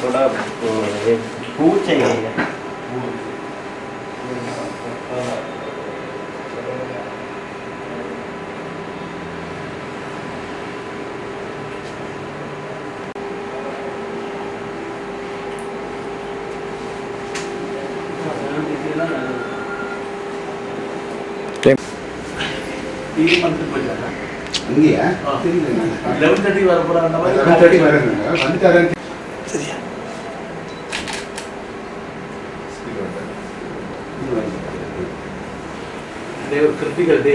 थोड़ा फूड चाहिए। அங்கேயா 11:30 வர போறாங்க. 11:30 வரணுங்க. வந்துட்டாரன் சரியா? They were critical day.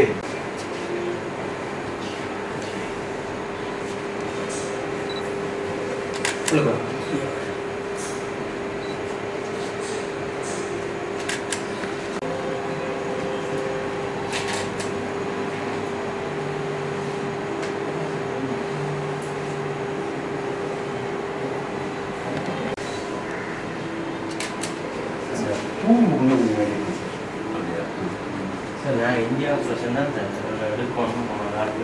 Sir நான் இந்தியா பிரச்சனை தான் சார் எடுக்கணும் நாட்டு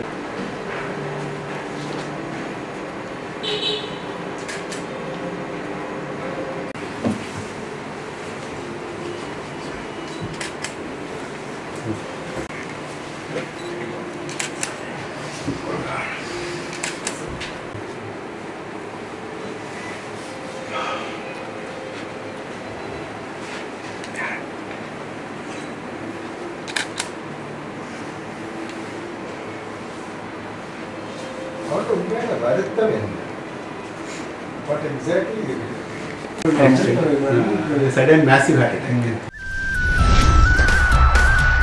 What exactly? Sudden massive heart attack.